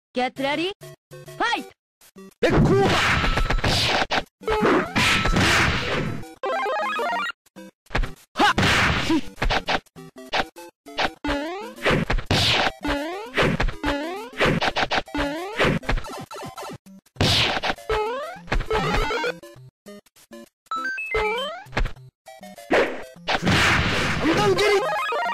Get ready, fight! 烈光だ。はっ三段蹴り。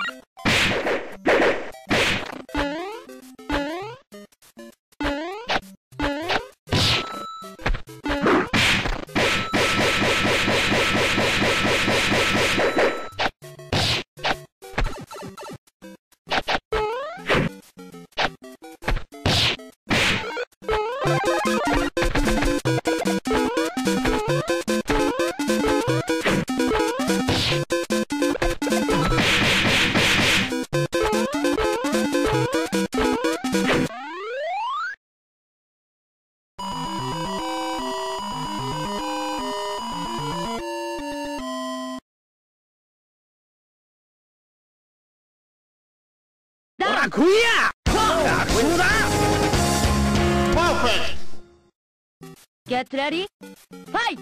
ほら食いや。楽勝だ。Perfect. Get ready, fight!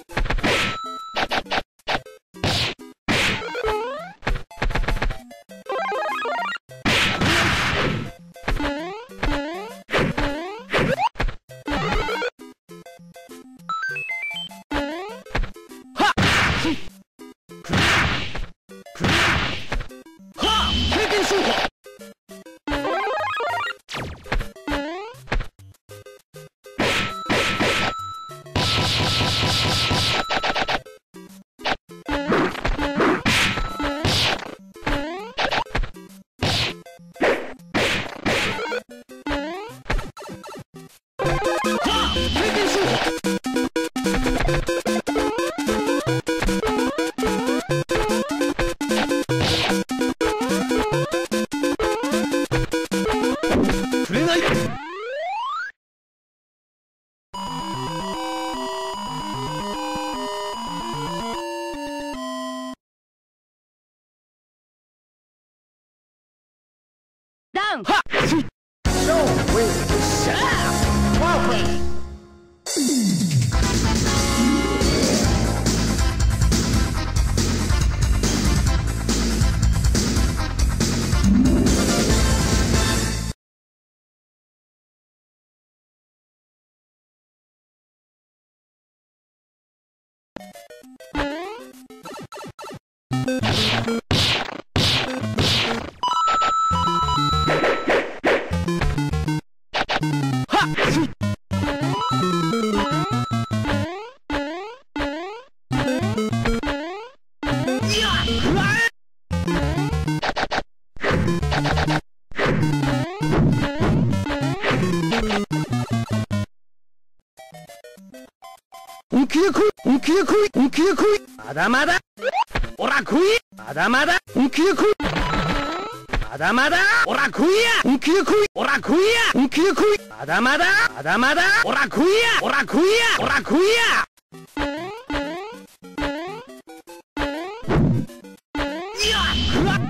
はっはっ経験勝負。触れない。 ダウン。 はっShow with share. Perfect. 本気で来い。本気で来い。本気で来い。まだまだ。おら来い。まだまだ。本気で来い。まだまだ。おら来いや。本気で来い。おら来いや。本気で来い。まだまだ。まだまだ。おら来いや。おら来いや。おら来いや。いや。うわっ。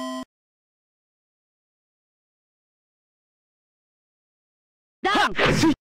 ダウン。